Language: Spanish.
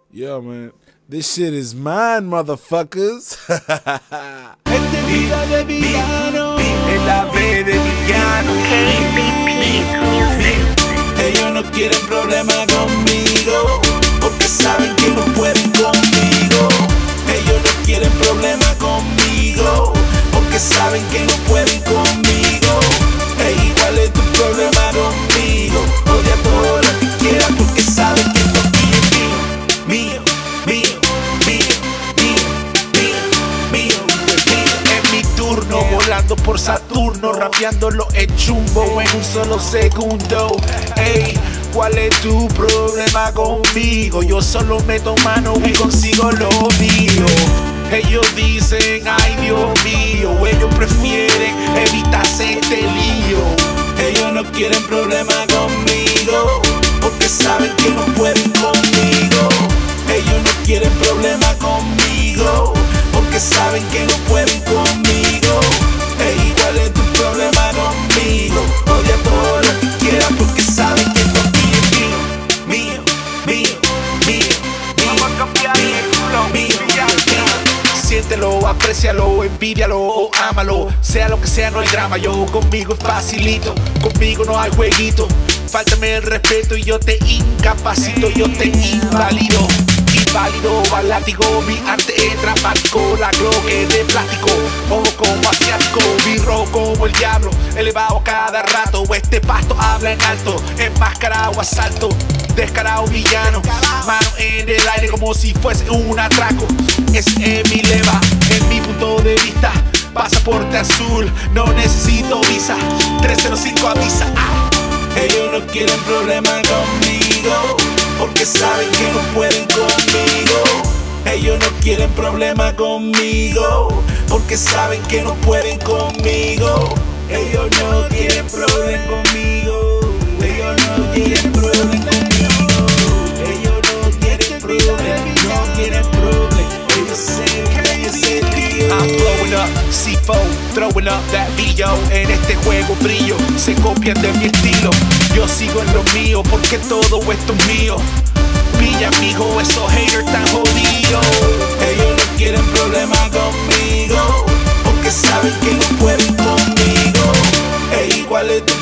Yo, man, this shit is mine, motherfuckers. Este vida de villano, en la B de villano. Ellos no quieren problema conmigo, porque saben que no pueden conmigo. Ellos no quieren problema conmigo, porque saben que no pueden conmigo. Ey, ¿cuál es tu problema conmigo? Odia todo lo que quieras porque saben que esto aquí es mío, mío, mío, mío, mío, mío, mío. Es mi turno, volando por Saturno, rapeándolo en chumbo en un solo segundo. Ey, ¿cuál es tu problema conmigo? Yo solo meto mano y consigo lo mío. Ellos dicen, ay Dios mío, ellos prefieren evitarse este lío. Ellos no quieren problema conmigo, porque saben que no pueden conmigo. Ellos no quieren problema conmigo, porque saben que no pueden conmigo. Ey, ¿cuál es tu problema conmigo? Odia todo lo que quieras porque saben que esto aquí es mío, mío, mío, mío, mío, mío, mío. Siéntelo, aprécialo, envídialo o ámalo. Sea lo que sea, no hay drama. Yo conmigo es facilito, conmigo no hay jueguito. Fáltame el respeto y yo te incapacito, yo te invalido. Inválido, látigo, mi arte es dramático. La glock es de plástico, ojo como asiático. Birro como el diablo, elevado a cada rato. Este pasto habla en alto, enmascarado asalto. Descarado villano, mano en el aire como si fuese un atraco. Es mi leva, en mi punto de vista. Pasaporte azul, no necesito visa. 305 avisa. Ellos no quieren problema conmigo, porque saben que no pueden conmigo. Ellos no quieren problema conmigo, porque saben que no pueden conmigo. Ellos no quieren problema conmigo. Ellos no quieren problema conmigo. Ellos no quieren problema, no quieren problema. Ellos saben que ese tío. I'm blowing up, C4, throwing up that video. En este juego brillo, se copian de mi estilo. Yo sigo en lo mío, porque todo esto es mío. Pilla, mijo, esos haters tan jodidos. Ellos no quieren problema conmigo, porque saben que no pueden conmigo. Ey, ¿cuál es tu